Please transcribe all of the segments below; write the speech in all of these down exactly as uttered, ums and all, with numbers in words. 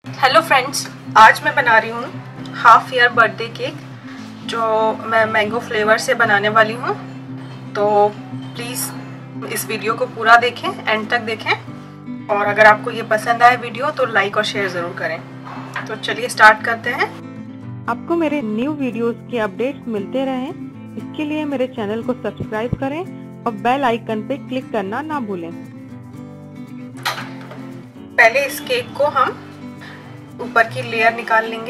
Hello friends, आज मैं बना रही हूँ हाफ ईयर बर्थडे केक जो मैं मैंगो फ्लेवर से बनाने वाली हूँ। तो प्लीज़ इस वीडियो को पूरा देखें, एंड तक देखें, और अगर आपको ये पसंद आए वीडियो तो लाइक और शेयर ज़रूर करें। तो चलिए स्टार्ट करते हैं। आपको मेरे न्यू वीडियोस के अपडेट्स मिलते रहें, इसके लिए मेरे चैनल को सब्सक्राइब करें और बेल आइकन पे क्लिक करना ना भूलें। पहले इस केक को हम ऊपर की लेयर निकाल लेंगे।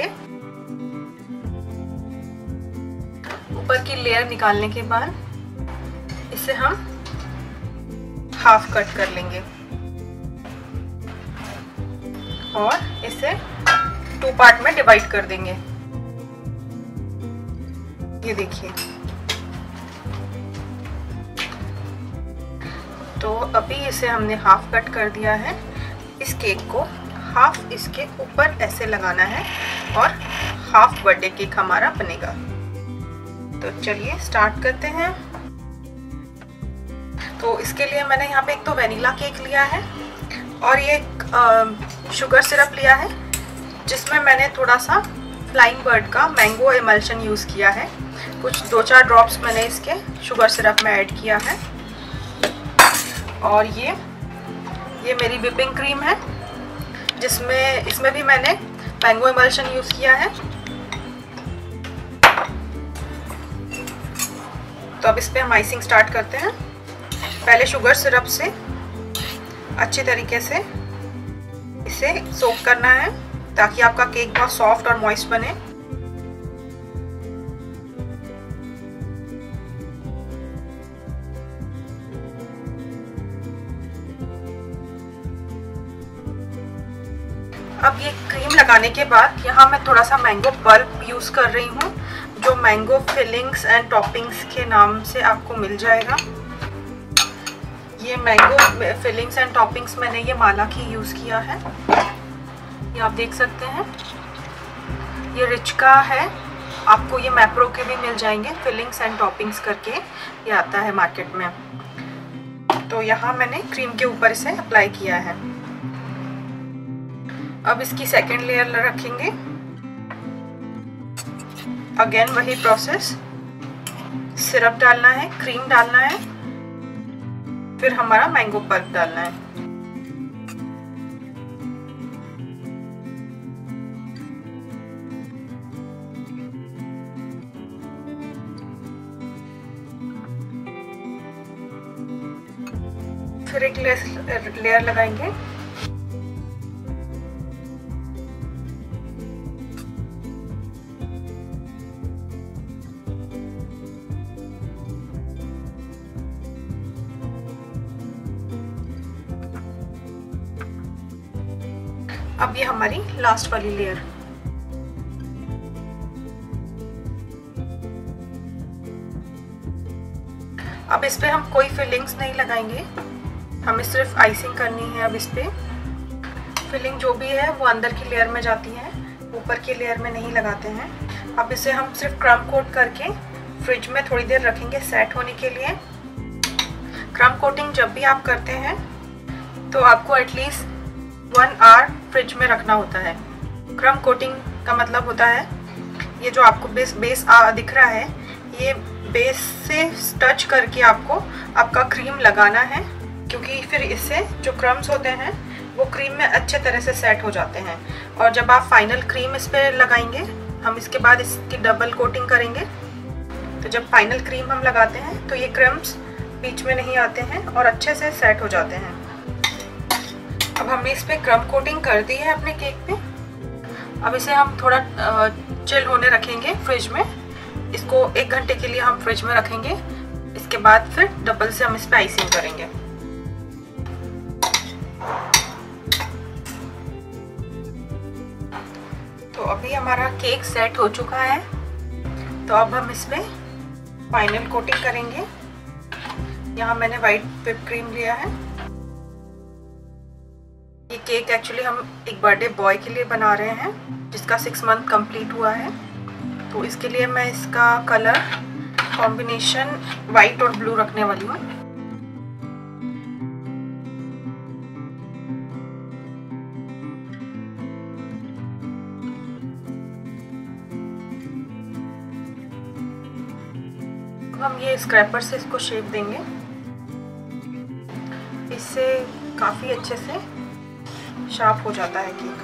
ऊपर की लेयर निकालने के बाद इसे हम हाफ कट कर लेंगे और इसे टू पार्ट में डिवाइड कर देंगे। ये देखिए, तो अभी इसे हमने हाफ कट कर दिया है। इस केक को हाफ इसके ऊपर ऐसे लगाना है और हाफ बर्थडे केक हमारा बनेगा। तो चलिए स्टार्ट करते हैं। तो इसके लिए मैंने यहाँ पे एक तो वेनिला केक लिया है और ये एक शुगर सिरप लिया है जिसमें मैंने थोड़ा सा फ्लाइंग बर्ड का मैंगो एमल्शन यूज़ किया है। कुछ दो चार ड्रॉप्स मैंने इसके शुगर सिरप में ऐड किया है। और ये ये मेरी व्हिपिंग क्रीम है जिसमें इसमें भी मैंने मैंगो एमल्शन यूज़ किया है। तो अब इस पे हम आइसिंग स्टार्ट करते हैं। पहले शुगर सिरप से अच्छे तरीके से इसे सोक करना है ताकि आपका केक बहुत सॉफ्ट और मॉइस्ट बने। अब ये क्रीम लगाने के बाद यहाँ मैं थोड़ा सा मैंगो पल्प यूज़ कर रही हूँ जो मैंगो फिलिंग्स एंड टॉपिंग्स के नाम से आपको मिल जाएगा। ये मैंगो फिलिंग्स एंड टॉपिंग्स मैंने ये माला की यूज़ किया है, ये आप देख सकते हैं। ये रिच का है, आपको ये मैप्रो के भी मिल जाएंगे फिलिंग्स एंड टॉपिंग्स करके, ये आता है मार्केट में। तो यहाँ मैंने क्रीम के ऊपर इसे अप्लाई किया है। अब इसकी सेकेंड लेयर रखेंगे। अगेन वही प्रोसेस, सिरप डालना है, क्रीम डालना है, फिर हमारा मैंगो पल्प डालना है। फिर एक लेयर लगाएंगे। अब ये हमारी लास्ट वाली लेयर। अब इस पे हम कोई फिलिंग्स नहीं लगाएंगे, हमें सिर्फ आइसिंग करनी है। अब इस पे फिलिंग जो भी है वो अंदर की लेयर में जाती है, ऊपर की लेयर में नहीं लगाते हैं। अब इसे हम सिर्फ क्रम कोट करके फ्रिज में थोड़ी देर रखेंगे सेट होने के लिए। क्रम कोटिंग जब भी आप करते हैं तो आपको एटलीस्ट वन आवर फ्रिज में रखना होता है। क्रम कोटिंग का मतलब होता है ये जो आपको बेस बेस आ, दिख रहा है, ये बेस से टच करके आपको आपका क्रीम लगाना है, क्योंकि फिर इससे जो क्रम्स होते हैं वो क्रीम में अच्छे तरह से सेट हो जाते हैं। और जब आप फाइनल क्रीम इस पर लगाएंगे, हम इसके बाद इसकी डबल कोटिंग करेंगे, तो जब फाइनल क्रीम हम लगाते हैं तो ये क्रम्स बीच में नहीं आते हैं और अच्छे से सेट हो जाते हैं। अब हमने इस पे क्रम कोटिंग कर दी है अपने केक पे। अब इसे हम थोड़ा चिल होने रखेंगे फ्रिज में। इसको एक घंटे के लिए हम फ्रिज में रखेंगे। इसके बाद फिर डबल से हम इस पे आइसिंग करेंगे। तो अभी हमारा केक सेट हो चुका है। तो अब हम इस पे फाइनल कोटिंग करेंगे। यहाँ मैंने वाइट व्हिप क्रीम लिया है। ये केक एक्चुअली हम एक बर्थडे बॉय के लिए बना रहे हैं जिसका सिक्स मंथ कंप्लीट हुआ है। तो इसके लिए मैं इसका कलर कॉम्बिनेशन वाइट और ब्लू रखने वाली हूँ। अब हम ये स्क्रैपर से इसको शेप देंगे, इससे काफ़ी अच्छे से शार्प हो जाता है केक।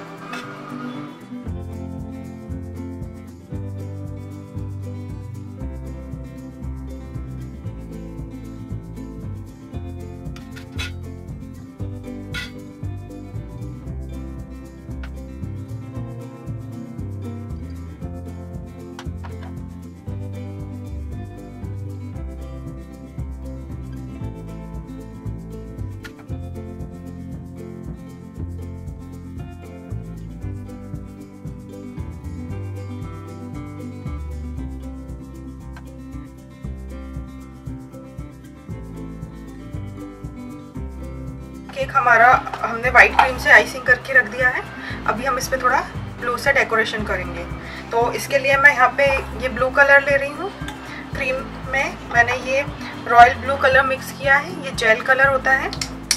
केक हमारा हमने वाइट क्रीम से आइसिंग करके रख दिया है। अभी हम इस पे थोड़ा ब्लू से डेकोरेशन करेंगे। तो इसके लिए मैं यहाँ पे ये ब्लू कलर ले रही हूँ। क्रीम में मैंने ये रॉयल ब्लू कलर मिक्स किया है, ये जेल कलर होता है।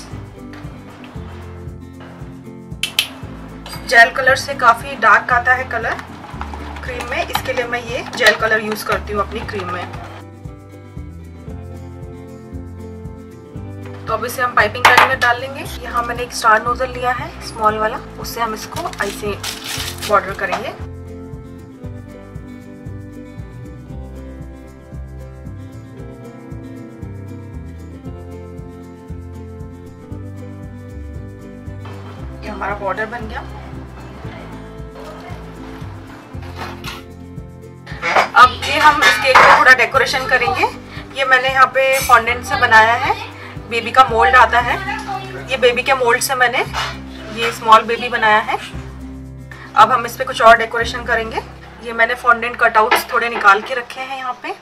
जेल कलर से काफ़ी डार्क आता है कलर क्रीम में, इसके लिए मैं ये जेल कलर यूज़ करती हूँ अपनी क्रीम में। तो अब इसे हम पाइपिंग बैग में डाल लेंगे। यहाँ मैंने एक स्टार नोजल लिया है स्मॉल वाला, उससे हम इसको ऐसे बॉर्डर करेंगे। ये हमारा बॉर्डर बन गया। अब ये हम इस केक को थोड़ा डेकोरेशन करेंगे। ये मैंने यहाँ पे फॉन्डेंट से बनाया है, बेबी का मोल्ड आता है। ये बेबी के मोल्ड से मैंने ये स्मॉल बेबी बनाया है। अब हम इस पे कुछ और डेकोरेशन करेंगे। ये मैंने फॉन्डेंट कटआउट्स थोड़े निकाल के रखे हैं यहाँ पे।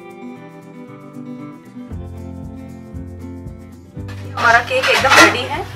हमारा केक एकदम रेडी है।